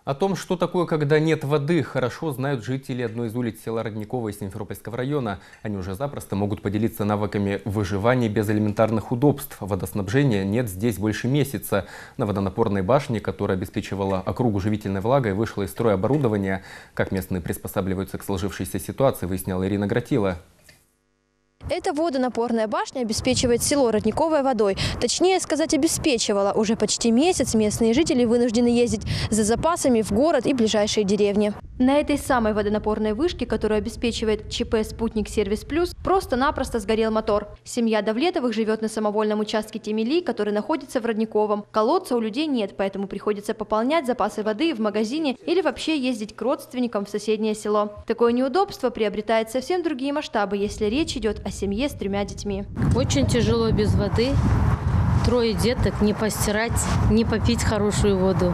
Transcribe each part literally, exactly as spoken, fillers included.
О том, что такое, когда нет воды, хорошо знают жители одной из улиц села Родниково из Симферопольского района. Они уже запросто могут поделиться навыками выживания без элементарных удобств. Водоснабжения нет здесь больше месяца. На водонапорной башне, которая обеспечивала округу живительной влагой, вышло из строя оборудование. Как местные приспосабливаются к сложившейся ситуации, выясняла Ирина Гратила. Эта водонапорная башня обеспечивает село Родниковое водой. Точнее сказать, обеспечивала. Уже почти месяц местные жители вынуждены ездить за запасами в город и ближайшие деревни. На этой самой водонапорной вышке, которую обеспечивает ЧП «Спутник Сервис Плюс», просто-напросто сгорел мотор. Семья Давлетовых живет на самовольном участке Темели, который находится в Родниковом. Колодца у людей нет, поэтому приходится пополнять запасы воды в магазине или вообще ездить к родственникам в соседнее село. Такое неудобство приобретает совсем другие масштабы, если речь идет о семье с тремя детьми. Очень тяжело без воды. Трое деток, не постирать, не попить хорошую воду.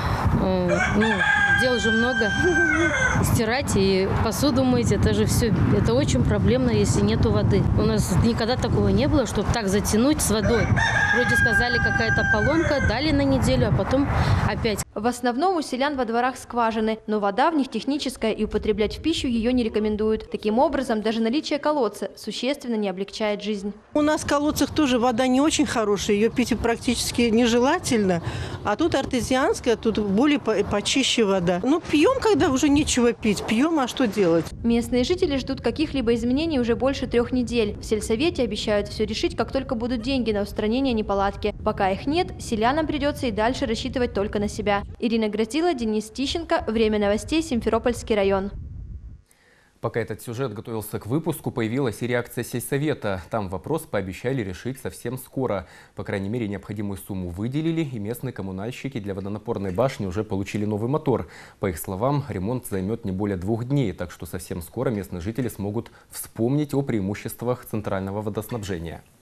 Ну, дел же много. Стирать и посуду мыть, это же все, это очень проблемно, если нету воды. У нас никогда такого не было, чтобы так затянуть с водой. Вроде сказали, какая-то поломка, дали на неделю, а потом опять. В основном у селян во дворах скважины, но вода в них техническая и употреблять в пищу ее не рекомендуют. Таким образом, даже наличие колодца существенно не облегчает жизнь. У нас в колодцах тоже вода не очень хорошая, ее пить практически нежелательно. А тут артезианская, тут более почище вода. Ну, пьем, когда уже нечего пить, пьем, а что делать? Местные жители ждут каких-либо изменений уже больше трех недель. В сельсовете обещают все решить, как только будут деньги на устранение неполадки. Пока их нет, селянам придется и дальше рассчитывать только на себя. Ирина Гратила, Денис Тищенко. Время новостей. Симферопольский район. Пока этот сюжет готовился к выпуску, появилась и реакция сельсовета. Там вопрос пообещали решить совсем скоро. По крайней мере, необходимую сумму выделили, и местные коммунальщики для водонапорной башни уже получили новый мотор. По их словам, ремонт займет не более двух дней, так что совсем скоро местные жители смогут вспомнить о преимуществах центрального водоснабжения.